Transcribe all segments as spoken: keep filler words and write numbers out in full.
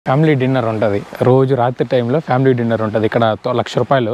Family dinner ఉంటుంది రోజు రాత్రి టైంలో ఫ్యామిలీ డిన్నర్ ఉంటుంది ఇక్కడ లక్ష రూపాయలు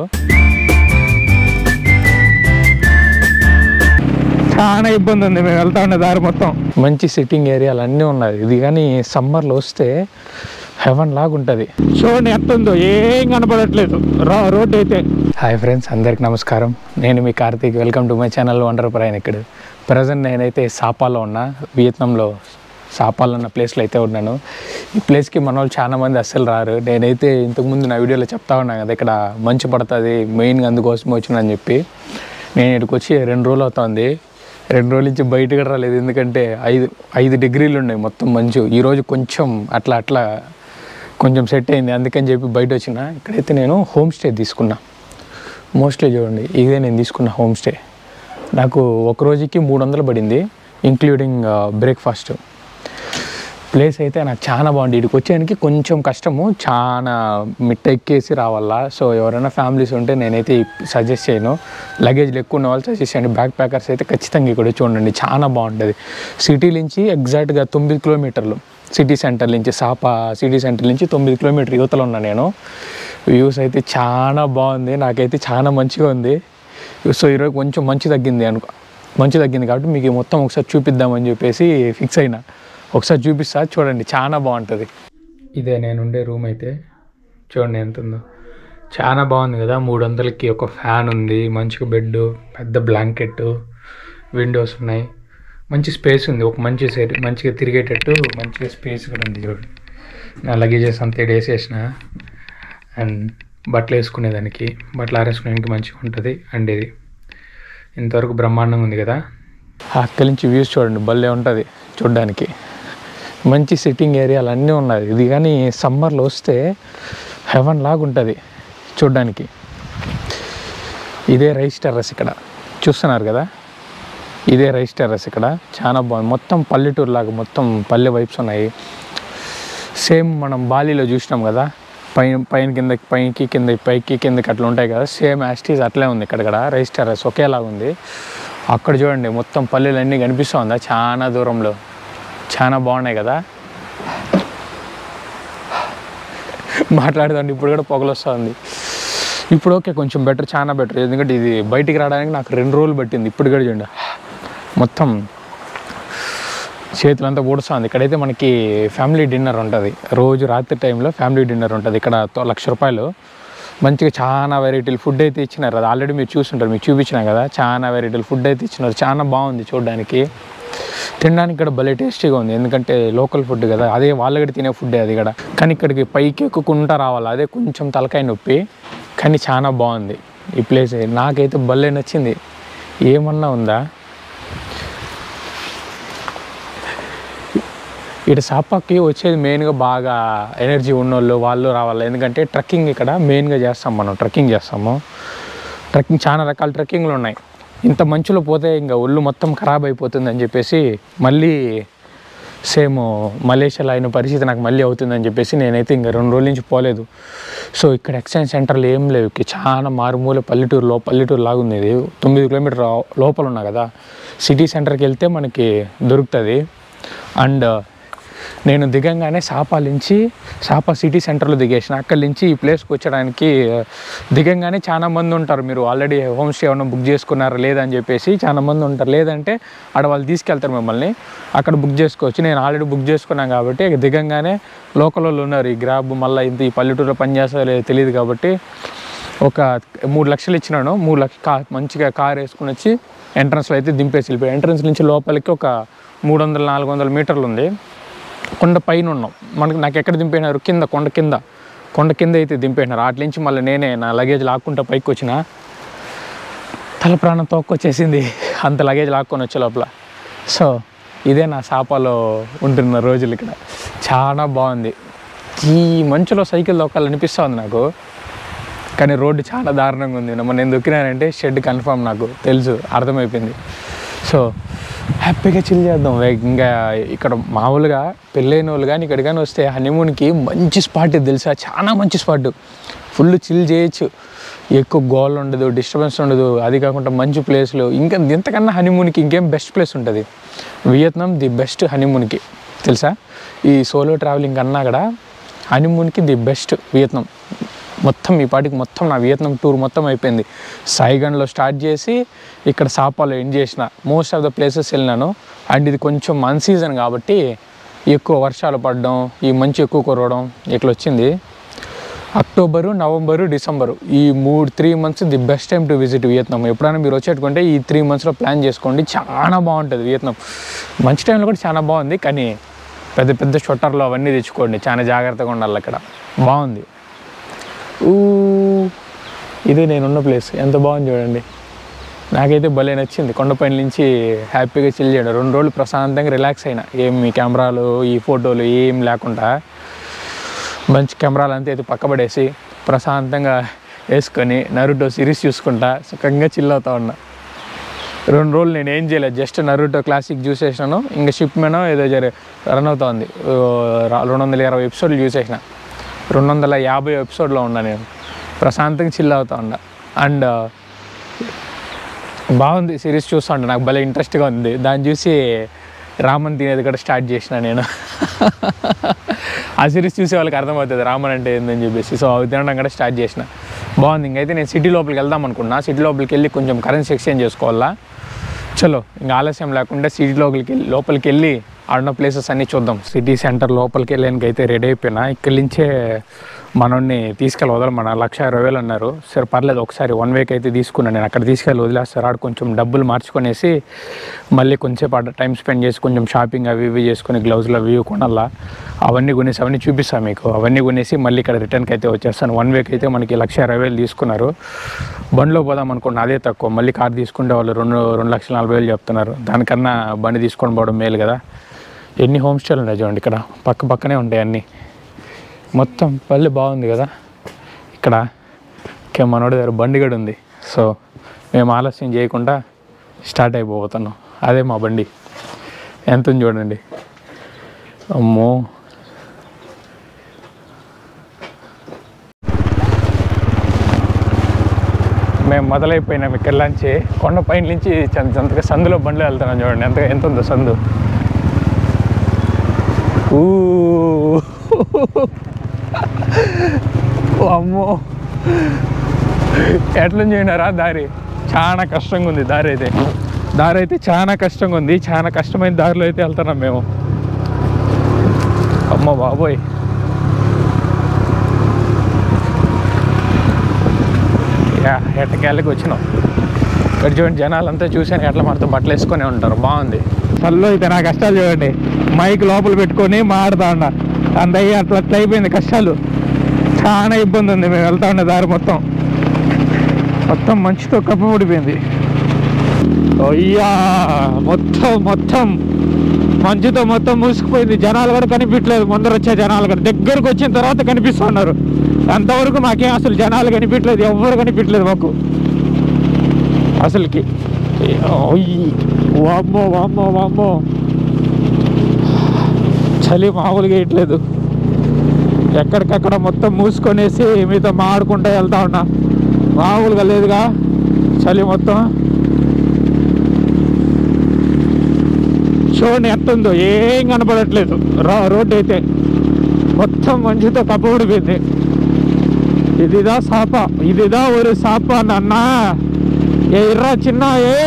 చాలా ఇబ్బంది ఉంది మేము వెళ్తా ఉన్న దారి మొత్తం మంచి సిట్టింగ్ ఏరియాలు అన్నీ ఉన్నాయి ఇది కానీ సమ్మర్లో వస్తే హెవెన్ లాగా ఉంటుంది చూడండి ఎంత ఉందో ఏం కనపడట్లేదు రా రోడ్ అయితే హాయ్ ఫ్రెండ్స్ అందరికి నమస్కారం నేను మీ Karthik welcome to my channel wonder ప్రయాణికుడు ప్రజెంట్ నేనైతే సాపాలో ఉన్నా వియత్నాంలో సాపాల్ అన్న ప్లేస్లో అయితే ఉన్నాను ఈ ప్లేస్కి మన వాళ్ళు చాలా మంది అస్సలు రారు నేనైతే ఇంతకుముందు నా వీడియోలో చెప్తా ఉన్నాను కదా ఇక్కడ మంచు పడుతుంది మెయిన్గా అందుకోసం వచ్చిందని చెప్పి నేను ఇక్కడికి వచ్చి రెండు రోజులు అవుతుంది రెండు రోజుల నుంచి బయటకు రాలేదు ఎందుకంటే ఐదు ఐదు డిగ్రీలు ఉన్నాయి మొత్తం మంచు ఈరోజు కొంచెం అట్లా అట్లా కొంచెం సెట్ అయింది అందుకని చెప్పి బయట వచ్చిన ఇక్కడైతే నేను హోమ్ స్టే తీసుకున్నా మోస్ట్లీ చూడండి ఇదే నేను తీసుకున్న హోమ్ స్టే నాకు ఒక రోజుకి మూడు వందలు పడింది ఇంక్లూడింగ్ బ్రేక్ఫాస్ట్ ప్లేస్ అయితే నాకు చాలా బాగుంది ఇక్కడికి వచ్చేదానికి కొంచెం కష్టము చాలా మిట్ట ఎక్కేసి రావాలా సో ఎవరైనా ఫ్యామిలీస్ ఉంటే నేనైతే సజెస్ట్ చేయను లగేజ్లు ఎక్కువ ఉన్న వాళ్ళు సజెస్ట్ చేయండి బ్యాక్ ప్యాకర్స్ అయితే ఖచ్చితంగా ఇక్కడ చూడండి చాలా బాగుంటుంది సిటీ నుంచి ఎగ్జాక్ట్గా తొమ్మిది కిలోమీటర్లు సిటీ సెంటర్ నుంచి సాపా సిటీ సెంటర్ నుంచి తొమ్మిది కిలోమీటర్ యువతలో ఉన్నా నేను వ్యూస్ అయితే చాలా బాగుంది నాకైతే చాలా మంచిగా ఉంది సో ఈరోజు కొంచెం మంచి తగ్గింది అనుకో మంచి తగ్గింది కాబట్టి మీకు మొత్తం ఒకసారి చూపిద్దామని చెప్పేసి ఫిక్స్ అయినా ఒకసారి చూపిస్తా చూడండి చాలా బాగుంటుంది ఇదే నేను ఉండే రూమ్ అయితే చూడండి ఎంత ఉందో చాలా బాగుంది కదా మూడు వందలకి ఒక ఫ్యాన్ ఉంది మంచిగా బెడ్ పెద్ద బ్లాంకెట్ విండోస్ ఉన్నాయి మంచి స్పేస్ ఉంది ఒక మంచి సెట్ మంచిగా తిరిగేటట్టు మంచిగా స్పేస్ కూడా ఉంది చూడండి నా లగేజెస్ అంతా వేసేసిన అండ్ బట్టలు వేసుకునేదానికి బట్టలు ఆరేసుకునేదానికి మంచిగా ఉంటుంది అండ్ ఇది ఇంతవరకు బ్రహ్మాండంగా ఉంది కదా అక్కడి నుంచి వ్యూస్ చూడండి భలే ఉంటుంది చూడడానికి మంచి సిట్టింగ్ ఏరియాలు అన్నీ ఉన్నాయి ఇది కానీ సమ్మర్లో వస్తే హెవెన్ లాగా ఉంటుంది చూడడానికి ఇదే రైస్ టెర్రస్ ఇక్కడ చూస్తున్నారు కదా ఇదే రైస్ టెర్రస్ ఇక్కడ చాలా బాగుంది మొత్తం పల్లెటూరు లాగా మొత్తం పల్లె వైబ్స్ ఉన్నాయి సేమ్ మనం బాలీలో చూసినాం కదా పైన పైన కిందకి పైకి కింద పైకి కిందకి అట్లా ఉంటాయి కదా సేమ్ యాస్టీస్ అట్లే ఉంది ఇక్కడ కూడా రైస్ టెర్రస్ ఒకేలాగా ఉంది అక్కడ చూడండి మొత్తం పల్లెలు అన్నీ కనిపిస్తూ ఉందా చాలా దూరంలో చాలా బాగున్నాయి కదా మాట్లాడదండి ఇప్పుడు కూడా పొగలు వస్తుంది ఇప్పుడు ఓకే కొంచెం బెటర్ చాలా బెటర్ ఎందుకంటే ఇది బయటికి రావడానికి నాకు రెండు రోజులు పట్టింది ఇప్పుడు కూడా చూడండి మొత్తం చేతులంతా ఊడుస్తుంది ఇక్కడైతే మనకి ఫ్యామిలీ డిన్నర్ ఉంటుంది రోజు రాత్రి టైంలో ఫ్యామిలీ డిన్నర్ ఉంటుంది ఇక్కడ లక్ష రూపాయలు మంచిగా చాలా వెరైటీలు ఫుడ్ అయితే ఇచ్చినారు అది ఆల్రెడీ మీరు చూస్తుంటారు మీకు చూపించినా కదా చాలా వెరైటీలు ఫుడ్ అయితే ఇచ్చినారు చాలా బాగుంది చూడడానికి తినడానికి ఇక్కడ భలే టేస్టీగా ఉంది ఎందుకంటే లోకల్ ఫుడ్ కదా అదే వాళ్ళకి తినే ఫుడ్డే అది ఇక్కడ కానీ ఇక్కడికి పైకి ఎక్కుకుంటా రావాలి అదే కొంచెం తలకాయ నొప్పి కానీ చాలా బాగుంది ఈ ప్లేస్ నాకైతే భలే నచ్చింది ఏమన్నా ఉందా ఇటు సాపాకి వచ్చేది మెయిన్గా బాగా ఎనర్జీ ఉన్నోళ్ళు వాళ్ళు రావాలి ఎందుకంటే ట్రెక్కింగ్ ఇక్కడ మెయిన్గా చేస్తాం మనం ట్రెక్కింగ్ చేస్తాము ట్రెక్కింగ్ చాలా రకాల ట్రెక్కింగ్లు ఉన్నాయి ఇంత మంచులో పోతే ఇంకా ఒళ్ళు మొత్తం ఖరాబ్ అయిపోతుంది అని చెప్పేసి మళ్ళీ సేమ్ మలేషియాలో అయిన పరిస్థితి నాకు మళ్ళీ అవుతుందని చెప్పేసి నేనైతే ఇంకా రెండు రోజుల నుంచి పోలేదు సో ఇక్కడ ఎక్స్చేంజ్ సెంటర్లు ఏం లేవు చాలా మారుమూల పల్లెటూరులో పల్లెటూరు లాగా ఉంది ఇది తొమ్మిది కిలోమీటర్ లోపల ఉన్నా కదా సిటీ సెంటర్కి వెళ్తే మనకి దొరుకుతుంది అండ్ నేను దిగంగానే సాపా నుంచి సాపా సిటీ సెంటర్లో దిగేసిన అక్కడి నుంచి ఈ ప్లేస్కి వచ్చడానికి దిగంగానే చాలా మంది ఉంటారు మీరు ఆల్రెడీ హోమ్ స్టే ఏమైనా బుక్ చేసుకున్నారా లేదని చెప్పేసి చాలా మంది ఉంటారు లేదంటే ఆడ వాళ్ళు తీసుకెళ్తారు మిమ్మల్ని అక్కడ బుక్ చేసుకోవచ్చు నేను ఆల్రెడీ బుక్ చేసుకున్నాను కాబట్టి దిగంగానే లోకల్ వాళ్ళు ఉన్నారు ఈ గ్రాబ్ మళ్ళీ ఇంత ఈ పల్లెటూరులో పనిచేస్తా లేదు తెలియదు కాబట్టి ఒక మూడు లక్షలు ఇచ్చినాను మూడు లక్ష కా మంచిగా కార్ వేసుకుని వచ్చి ఎంట్రన్స్లో అయితే దింపేసి వెళ్ళిపోయి ఎంట్రన్స్ నుంచి లోపలికి ఒక మూడు వందల నాలుగు వందల మీటర్లు ఉంది కొండ పైన ఉన్నాం మనకి నాకు ఎక్కడ దింపేసినారు కింద కొండ కింద కొండ కింద అయితే దింపేసినారు అట్ల నుంచి మళ్ళీ నేనే నా లగేజ్ లాక్కుంటా పైకి వచ్చిన తల ప్రాణం తోక్కొచ్చేసింది అంత లగేజ్ లాక్కొని వచ్చే లోపల సో ఇదే నా సాపాలో ఉంటున్న రోజులు ఇక్కడ చాలా బాగుంది ఈ మంచులో సైకిల్ తొక్కాలనిపిస్తుంది నాకు కానీ రోడ్డు చాలా దారుణంగా ఉంది మనం నేను దొక్కినానంటే షెడ్ కన్ఫర్మ్ నాకు తెలుసు అర్థమైపోయింది సో హ్యాపీగా చిల్ చేద్దాం ఇంకా ఇక్కడ మామూలుగా పెళ్ళైన వాళ్ళు కానీ ఇక్కడ కానీ వస్తే హనీమూన్కి మంచి స్పాట్ ఇది తెలుసా చాలా మంచి స్పాట్ ఫుల్ చిల్ చేయొచ్చు ఎక్కువ గోల్ ఉండదు డిస్టర్బెన్స్ ఉండదు అది కాకుండా మంచి ప్లేస్లు ఇంకా ఇంతకన్నా హనీమూన్కి ఇంకేం బెస్ట్ ప్లేస్ ఉంటుంది వియత్నాం ది బెస్ట్ హనీమూన్కి తెలుసా ఈ సోలో ట్రావెలింగ్ కన్నా కూడా హనీమూన్కి ది బెస్ట్ వియత్నాం. మొత్తం ఈ పాటికి మొత్తం నా వియత్నాం టూర్ మొత్తం అయిపోయింది. సైగన్లో స్టార్ట్ చేసి ఇక్కడ సాపాలో ఎండ్ చేసిన. మోస్ట్ ఆఫ్ ద ప్లేసెస్ వెళ్ళినాను. అండ్ ఇది కొంచెం అన్ సీజన్ కాబట్టి ఎక్కువ వర్షాలు పడడం, ఈ మంచు ఎక్కువ కురవడం ఇట్లా వచ్చింది. అక్టోబరు, నవంబరు, డిసెంబరు ఈ మూడు three months the best time to visit Vietnam. ఎప్పుడైనా మీరు వచ్చేట్టుకుంటే ఈ త్రీ మంత్స్లో ప్లాన్ చేసుకోండి, చాలా బాగుంటుంది వియత్నాం. మంచి టైంలో కూడా చాలా బాగుంది, కానీ పెద్ద పెద్ద షొట్టర్లు అవన్నీ తెచ్చుకోండి, చాలా జాగ్రత్తగా ఉండాలి అక్కడ. బాగుంది. ఊ ఇదే నేనున్న ప్లేస్, ఎంత బాగుంది చూడండి. నాకైతే భలే నచ్చింది. కొండపైన నుంచి హ్యాపీగా చిల్ చేయడం, రెండు రోజులు ప్రశాంతంగా రిలాక్స్ అయినా. ఏం మీ కెమెరాలు ఈ ఫోటోలు ఏం లేకుండా మంచి కెమెరాలు అంతా అయితే పక్కబడేసి ప్రశాంతంగా వేసుకొని నరుటో సిరీస్ చూసుకుంటా సుఖంగా చిల్ అవుతా ఉన్నా. రెండు రోజులు నేను ఏం చేయలేదు, జస్ట్ నరుటో క్లాసిక్ చూసేసినాను. ఇంకా షిప్ మేనో ఏదో జరి రన్ అవుతా ఉంది. రెండు వందల ఇరవై ఎపిసోడ్లు చూసేసిన, రెండు వందల యాభై ఎపిసోడ్లో ఉన్నా నేను. ప్రశాంతంగా చిల్ అవుతా ఉన్నా. అండ్ బాగుంది సిరీస్ చూస్తూ ఉంటాను, నాకు భలే ఇంట్రెస్ట్గా ఉంది. దాన్ని చూసి రామన్ తినేది కూడా స్టార్ట్ చేసిన నేను. ఆ సిరీస్ చూసే వాళ్ళకి అర్థమవుతుంది రామన్ అంటే ఏందని చెప్పేసి. సో అవి తినడం కూడా స్టార్ట్ చేసిన. బాగుంది. ఇంకైతే నేను సిటీ లోపలికి వెళ్దాం అనుకున్నా. సిటీ లోపలికి వెళ్ళి కొంచెం కరెన్సీ ఎక్స్చేంజ్ చేసుకోవాలా. చలో ఇంకా ఆలస్యం లేకుండా సిటీ లోపలికి వెళ్ళి లోపలికి వెళ్ళి ఆడున్న ప్లేసెస్ అన్నీ చూద్దాం. సిటీ సెంటర్ లోపలికి వెళ్ళడానికి అయితే రెడీ అయిపోయినా. ఇక్కడి నుంచే మనల్ని తీసుకెళ్ళి వదల మన లక్ష ఇరవై వేలు అన్నారు. సరే పర్లేదు, ఒకసారి వన్ వీక్ అయితే తీసుకున్నాను నేను. అక్కడ తీసుకెళ్ళి వదిలేస్తారు. ఆడ కొంచెం డబ్బులు మార్చుకొనేసి మళ్ళీ కొంచెంసేపు ఆడ టైం స్పెండ్ చేసి కొంచెం షాపింగ్ అవి ఇవి చేసుకుని గ్లౌజ్లు అవి కొనాలా. అవన్నీ కొనేసి అవన్నీ చూపిస్తాను మీకు. అవన్నీ కొనేసి మళ్ళీ ఇక్కడ రిటర్న్కి అయితే వచ్చేస్తాను. వన్ వీక్ అయితే మనకి లక్ష ఇరవై వేలు తీసుకున్నారు. బండిలో పోదాం అనుకున్న అదే తక్కువ. మళ్ళీ కార్ తీసుకుంటే వాళ్ళు రెండు రెండు లక్షల నలభై వేలు చెప్తున్నారు. దానికన్నా బండి తీసుకొని పోవడం మేలు కదా. ఎన్ని హోమ్ స్టేలు ఉన్నాయి చూడండి, ఇక్కడ పక్క పక్కనే ఉంటాయి అన్నీ. మొత్తం పల్లె బాగుంది కదా. ఇక్కడ మనోడి దగ్గర బండి కూడా ఉంది. సో మేము ఆలస్యం చేయకుండా స్టార్ట్ అయిపోతున్నాం. అదే మా బండి. ఎంత ఉంది చూడండి. అమ్మో, మేము మొదలైపోయినాం ఇక్కడ నుంచి. కొండపైన నుంచి అంతగా సందులో బండ్లో వెళ్తున్నాం చూడండి. ఎంత ఎంత ఉందో సందు. ఊ అమ్మో, ఎట్లా చేయనారా దారి. చాలా కష్టంగా ఉంది దారి అయితే. దారి అయితే చాలా కష్టంగా ఉంది. చాలా కష్టమైన దారిలో అయితే వెళ్తున్నాం మేము. అమ్మ బాబోయ్, యా ఎట్టకేళ్ళకి వచ్చినాం. ఇక్కడ చూడండి జనాలంతా చూసాను ఎట్లా మనతో బట్టలు వేసుకొని ఉంటారు. బాగుంది. చల్లో అయితే నా కష్టాలు చూడండి. మైక్ లోపల పెట్టుకొని మాడుతా ఉన్నా. అందయ్యి అట్లా అట్లా అయిపోయింది కష్టాలు. చాలా ఇబ్బంది ఉంది. మేము వెళ్తా ఉండే దారి మొత్తం మొత్తం మంచుతో కప్పబడిపోయింది. అయ్యా మొత్తం మొత్తం మంచుతో మొత్తం మూసుకుపోయింది. జనాలు కూడా కనిపించలేదు. ముందర వచ్చే జనాలు కూడా దగ్గరకు వచ్చిన తర్వాత కనిపిస్తున్నారు. అంతవరకు మాకేం అసలు జనాలు కనిపించలేదు, ఎవ్వరు కనిపించలేదు మాకు అసలుకి. వామ్మో వామ్మో వామ్మో, చలి మామూలుగా వేయట్లేదు. ఎక్కడికక్కడ మొత్తం మూసుకొనేసి మీతో మాడుకుంటూ వెళ్తా ఉన్నా. మామూలుగా లేదుగా చలి మొత్తం. చూడండి ఎంత ఉందో, ఏం కనపడట్లేదు. రా రోడ్డు అయితే మొత్తం మంచుతో కప్పబడిపోయింది. ఇదిదా సాప, ఇదిదా ఒక సాప నాన్న. ఏ ఇర్రా చిన్న, ఏ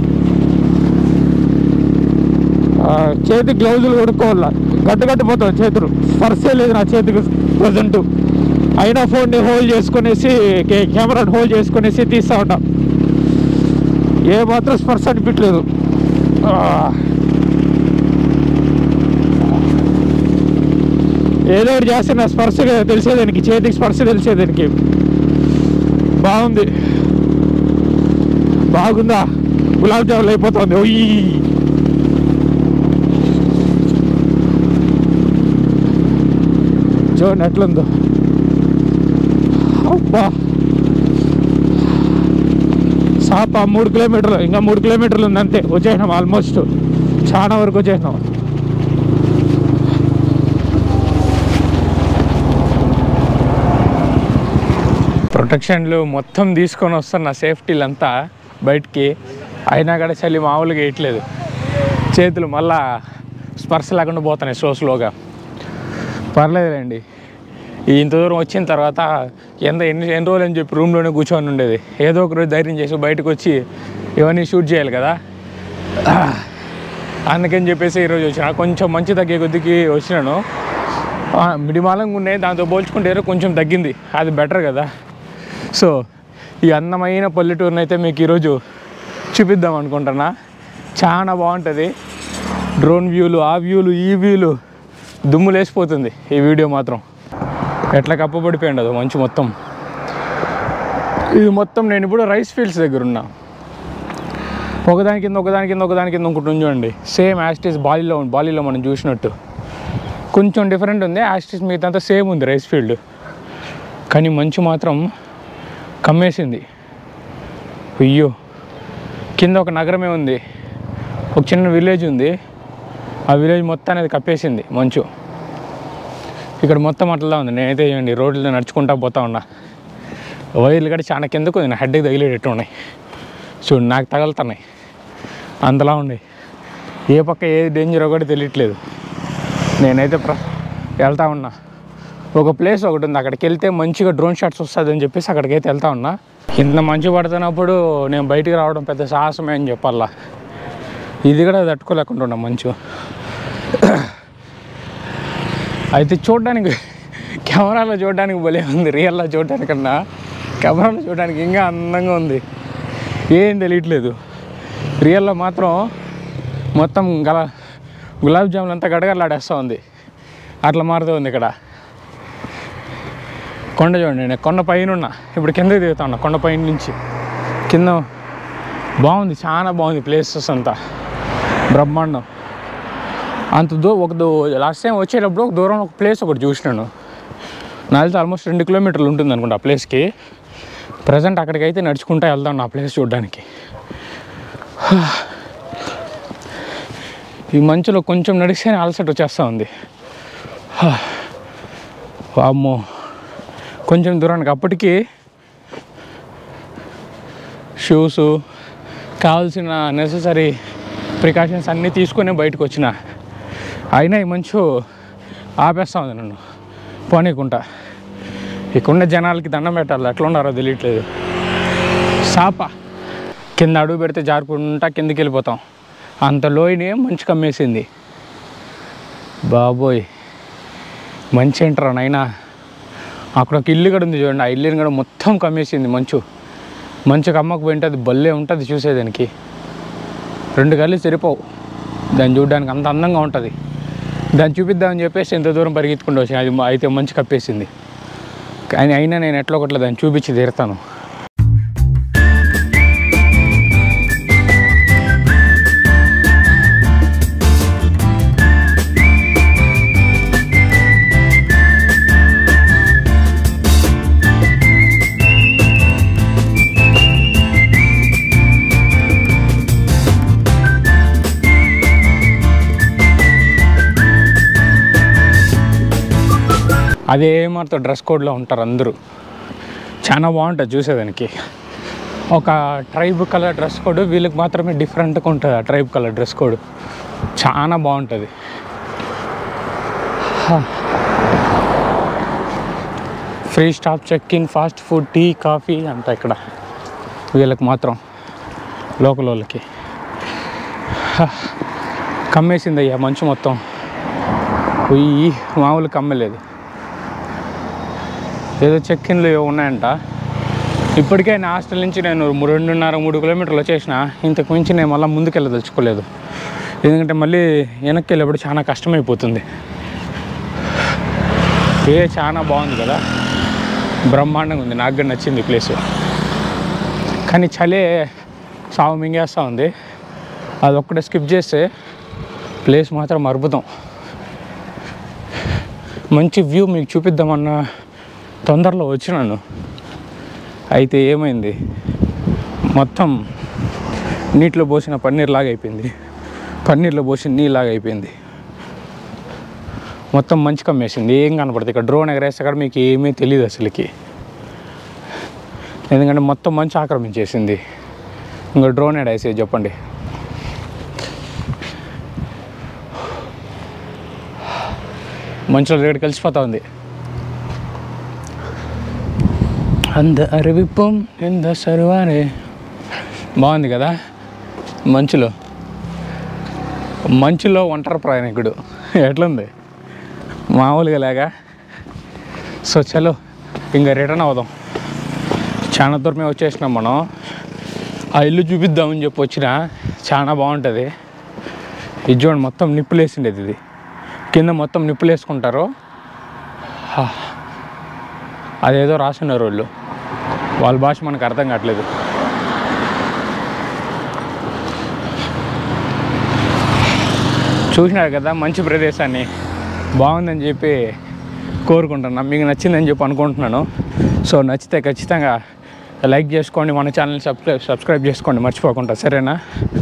చేతి గ్లౌజులు కొనుక్కోవాలా, గడ్డ గడ్డిపోతాం చేతులు. స్పర్శే లేదు నా చేతికి ప్రజెంట్. అయినా ఫోన్ని హోల్డ్ చేసుకునేసి కెమెరాని హోల్డ్ చేసుకునేసి తీస్తూ ఉంటాం. ఏ మాత్రం స్పర్శ అనిపించలేదు. ఏదో ఒకటి చేస్తే నా స్పర్శ తెలిసేదానికి, చేతికి స్పర్శ తెలిసేదానికి. బాగుంది. బాగుందా? గులాబ్ జాములు అయిపోతుంది. ఒయ్యి చూడండి ఎట్లుందో. అబ్బా సాప మూడు కిలోమీటర్లు, ఇంకా మూడు కిలోమీటర్లు ఉంది అంతే. వచ్చేసినాం ఆల్మోస్ట్, చాలా వరకు వచ్చేసినాం. ప్రొటెక్షన్లు మొత్తం తీసుకొని వస్తున్న సేఫ్టీలు అంతా బయటికి. అయినా కూడా చలి మామూలుగా వేయట్లేదు. చేతులు మళ్ళా స్పర్శ లేకుండా పోతున్నాయి సో స్లోగా. పర్లేదులేండి, ఇంత దూరం వచ్చిన తర్వాత ఎంత ఎన్ని ఎన్ని రోజులు అని చెప్పి రూమ్లోనే కూర్చొని ఉండేది. ఏదో ఒక రోజు ధైర్యం చేసి బయటకు వచ్చి ఇవన్నీ షూట్ చేయాలి కదా. అందుకని చెప్పేసి ఈరోజు వచ్చిన కొంచెం మంచి తగ్గే కొద్దికి వచ్చినాను. మిడిమాలంగా ఉన్నాయి, దాంతో పోల్చుకుంటే కొంచెం తగ్గింది, అది బెటర్ కదా. సో ఈ అందమైన పల్లెటూరుని అయితే మీకు ఈరోజు చూపిద్దాం అనుకుంటున్నా. చాలా బాగుంటుంది. డ్రోన్ వ్యూలు, ఆ వ్యూలు, ఈ వ్యూలు దుమ్ము లేసిపోతుంది. ఈ వీడియో మాత్రం ఎట్లా కప్పబడిపోయి ఉండదు మంచు మొత్తం. ఇది మొత్తం నేను ఇప్పుడు రైస్ ఫీల్డ్స్ దగ్గర ఉన్నా. ఒకదాని కింద ఒకదాని కింద ఒకదాని కింద ఇంకోటి చూడండి. సేమ్ యాస్టిస్ బాలీలో బాలీలో మనం చూసినట్టు కొంచెం డిఫరెంట్ ఉంది. యాస్టిస్ మిగతా సేమ్ ఉంది రైస్ ఫీల్డ్, కానీ మంచు మాత్రం కమ్మేసింది. అయ్యో, కింద ఒక నగరమే ఉంది, ఒక చిన్న విలేజ్ ఉంది. ఆ విలేజ్ మొత్తం అనేది కప్పేసింది మంచు. ఇక్కడ మొత్తం అట్లా ఉంది. నేనైతే ఇవ్వండి రోడ్లు నడుచుకుంటా పోతా ఉన్నా. వైర్లు కూడా చాలా కిందకు ఉంది, నా హెడ్కి తగిలేటట్టు ఉన్నాయి. చూడు నాకు తగులుతున్నాయి, అంతలా ఉన్నాయి. ఏ పక్క ఏది డేంజర్ కూడా తెలియట్లేదు. నేనైతే ప్ర వెళ్తా ఉన్నా. ఒక ప్లేస్ ఒకటి ఉంది, అక్కడికి వెళ్తే మంచిగా డ్రోన్ షాట్స్ వస్తుంది అని చెప్పేసి అక్కడికైతే వెళ్తా ఉన్నా. ఇంత మంచు పడుతున్నప్పుడు నేను బయటికి రావడం పెద్ద సాహసమే అని చెప్పాలా. ఇది కూడా తట్టుకోలేకుండా ఉన్నా మంచు. అయితే చూడడానికి కెమెరాలో చూడడానికి భలే ఉంది, రియల్లో చూడడానికన్నా కెమెరాలో చూడడానికి ఇంకా అందంగా ఉంది. ఏం తెలియట్లేదు. రియల్లో మాత్రం మొత్తం గల గులాబ్ జాములు అంతా గడగడలాడేస్తూ ఉంది, అట్లా మారుతూ ఉంది. ఇక్కడ కొండ చూడండి, నేను కొండ పైన ఉన్నా, ఇప్పుడు కిందకి దిగుతా ఉన్నా. కొండ పైన నుంచి కింద బాగుంది, చాలా బాగుంది. ప్లేసెస్ అంతా బ్రహ్మాండం. అంత దూ ఒక దూ లాస్ట్ టైం వచ్చేటప్పుడు ఒక దూరం ఒక ప్లేస్ ఒకటి చూసినాను. నాలుగు ఆల్మోస్ట్ రెండు కిలోమీటర్లు ఉంటుంది అనుకుంటా ఆ ప్లేస్కి. ప్రజెంట్ అక్కడికైతే నడుచుకుంటూ వెళ్దాం నా ప్లేస్ చూడడానికి. ఈ మంచులో కొంచెం నడిస్తేనే అలసట వచ్చేస్తూ ఉంది. అమ్మో, కొంచెం దూరానికి అప్పటికి షూసు కావాల్సిన నెససరీ ప్రికాషన్స్ అన్నీ తీసుకునే బయటకు వచ్చిన. అయినా ఈ మంచు ఆపేస్తూ ఉంది నన్ను పోనీకుంటా. ఇక్కడున్న జనాలకి దండం పెట్టాలి, ఎట్లా ఉన్నారో తెలియట్లేదు. సాప కింద అడుగు పెడితే జారుకుంటా కిందకి వెళ్ళిపోతాం. అంత లోయనే మంచు కమ్మేసింది. బాబోయ్, మంచి ఏంటరా నైనా. అక్కడ ఒక ఇల్లు కూడా ఉంది చూడండి, ఆ ఇల్లుని కూడా మొత్తం కమ్మేసింది మంచు. మంచు కమ్మకపోయింటే అది భలే ఉంటుంది చూసేదానికి. రెండు కళ్ళు సరిపోవు దాన్ని చూడడానికి, అంత అందంగా ఉంటుంది. దాన్ని చూపిద్దామని చెప్పేసి ఎంత దూరం పరిగెత్తుకుంటూ వచ్చాను. అది అయితే మంచు కప్పేసింది, కానీ అయినా నేను ఎట్లా ఒకట్లా దాన్ని చూపించి తీరుతాను. అదే మాతో డ్రెస్ కోడ్లో ఉంటారు అందరూ. చాలా బాగుంటుంది చూసేదానికి. ఒక ట్రైబ్ కలర్ డ్రెస్ కోడ్, వీళ్ళకి మాత్రమే డిఫరెంట్గా ఉంటుంది ఆ ట్రైబ్ కలర్ డ్రెస్ కోడ్. చాలా బాగుంటుంది. Free stop check in, fast food, tea, coffee అంట ఇక్కడ వీళ్ళకి మాత్రం, లోకల్ వాళ్ళకి. కమ్మేసింది అయ్యా మంచు మొత్తం. పొయ్యి మామూలు కమ్మలేదు. ఏదో చెక్ ఇన్లు ఏవో ఉన్నాయంట. ఇప్పటికే నా హాస్టల్ నుంచి నేను రెండున్నర మూడు కిలోమీటర్లు వచ్చేసిన. ఇంతకు మించి నేను మళ్ళీ ముందుకు వెళ్ళదలుచుకోలేదు, ఎందుకంటే మళ్ళీ వెనక్కి వెళ్ళేప్పుడు చాలా కష్టమైపోతుంది. ఏ చాలా బాగుంది కదా, బ్రహ్మాండంగా ఉంది. నాకు కూడా నచ్చింది ప్లేసు. కానీ చలే సాగు మింగేస్తూ ఉంది. అది ఒక్కటే స్కిప్ చేస్తే ప్లేస్ మాత్రం అద్భుతం. మంచి వ్యూ మీకు చూపిద్దామన్న తొందరలో వచ్చినాను. అయితే ఏమైంది, మొత్తం నీటిలో పోసిన పన్నీర్ లాగా అయిపోయింది, పన్నీర్లో పోసిన నీళ్ళలాగా అయిపోయింది. మొత్తం మంచి కమ్మేసింది, ఏం కనపడుతుంది. ఇక్కడ డ్రోన్ ఎగరేస్తే కూడా మీకు ఏమీ తెలియదు అసలుకి, ఎందుకంటే మొత్తం మంచి ఆక్రమించేసింది. ఇంకా డ్రోన్ ఎడేసేది చెప్పండి. మంచులో రేటు కలిసిపోతూ ఉంది. అంద అరవిప్పం ఎంత సరువానే. బాగుంది కదా, మంచులో మంచులో ఒంటరి ప్రయాణికుడు ఎట్లుంది, మామూలుగా లేగా. సో చలో ఇంకా రిటర్న్ అవుదాం. చాలా దూరమే వచ్చేసినాం మనం. ఆ ఇల్లు చూపిద్దామని చెప్పి వచ్చిన, చాలా బాగుంటుంది. ఇది చూడండి, మొత్తం నిప్పులు వేసిండేది. ఇది కింద మొత్తం నిప్పులు వేసుకుంటారు. అదేదో రాస్తున్నారు వాళ్ళు, వాళ్ళ భాష మనకు అర్థం కావట్లేదు. చూసినారు కదా మంచి ప్రదేశాన్ని, బాగుందని చెప్పి కోరుకుంటున్నాను. మీకు నచ్చిందని చెప్పి అనుకుంటున్నాను. సో నచ్చితే ఖచ్చితంగా లైక్ చేసుకోండి, మన ఛానల్ని సబ్స్క్రైబ్ సబ్స్క్రైబ్ చేసుకోండి మర్చిపోకుండా, సరేనా?